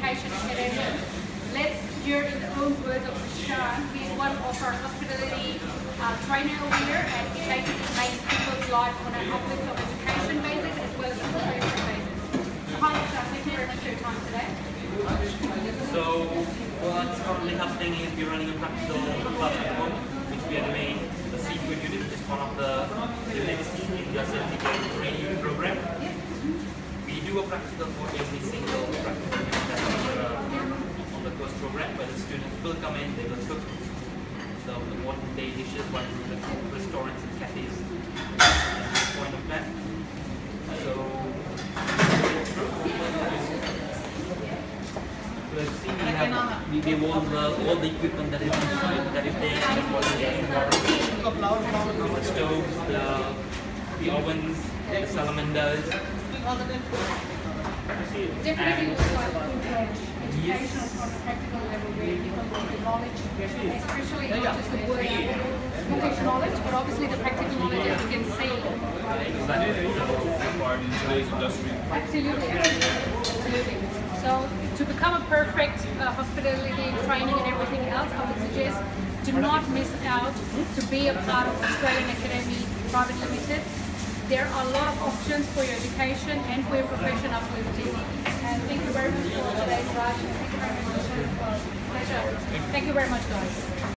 Education Academy. Let's hear in the own words of Prashant. He is one of our hospitality trainer over here, and he basically makes people's life on an uplift of education basis as well as a professional basis. So hi Prashant, thank you very much for your time today. So what's currently happening is we're running a practical club at the moment, which we are doing the Seafood Unit, which is one of the units in the certificate training program. We do a practical for every single practical unit that's on the course program, where the students will come in, they will cook the modern day dishes, what the restaurants and cafes point of that. So see, we have all the equipment that is there, the stoves, the ovens, the salamanders. Definitely looks like education on a practical level where people get the knowledge, especially not just the word bookish knowledge, but obviously the practical knowledge that you can see. Required in today's industry. Absolutely. So to become a perfect hospitality training and everything else, I would suggest do not miss out to be a part of Australian Academy Private Limited. There are a lot of options for your education and for your profession uplifting. And thank you very much for today's Raj. Thank you very much. Pleasure. Thank you very much, guys.